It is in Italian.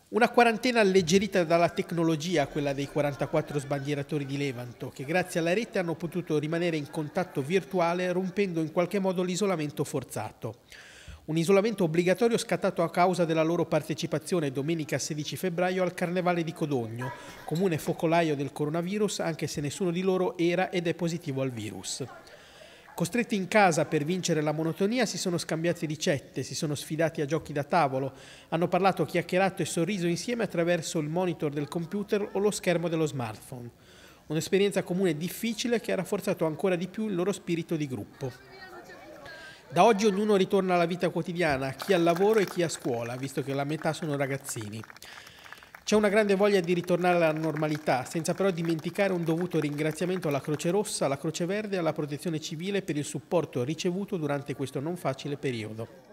Una quarantena alleggerita dalla tecnologia, quella dei 44 sbandieratori di Levanto, che grazie alla rete hanno potuto rimanere in contatto virtuale rompendo in qualche modo l'isolamento forzato. Un isolamento obbligatorio scattato a causa della loro partecipazione domenica 16 febbraio al Carnevale di Codogno, comune focolaio del coronavirus, anche se nessuno di loro era ed è positivo al virus. Costretti in casa per vincere la monotonia, si sono scambiati ricette, si sono sfidati a giochi da tavolo, hanno parlato, chiacchierato e sorriso insieme attraverso il monitor del computer o lo schermo dello smartphone. Un'esperienza comune difficile che ha rafforzato ancora di più il loro spirito di gruppo. Da oggi ognuno ritorna alla vita quotidiana, chi al lavoro e chi a scuola, visto che la metà sono ragazzini. C'è una grande voglia di ritornare alla normalità, senza però dimenticare un dovuto ringraziamento alla Croce Rossa, alla Croce Verde e alla Protezione Civile per il supporto ricevuto durante questo non facile periodo.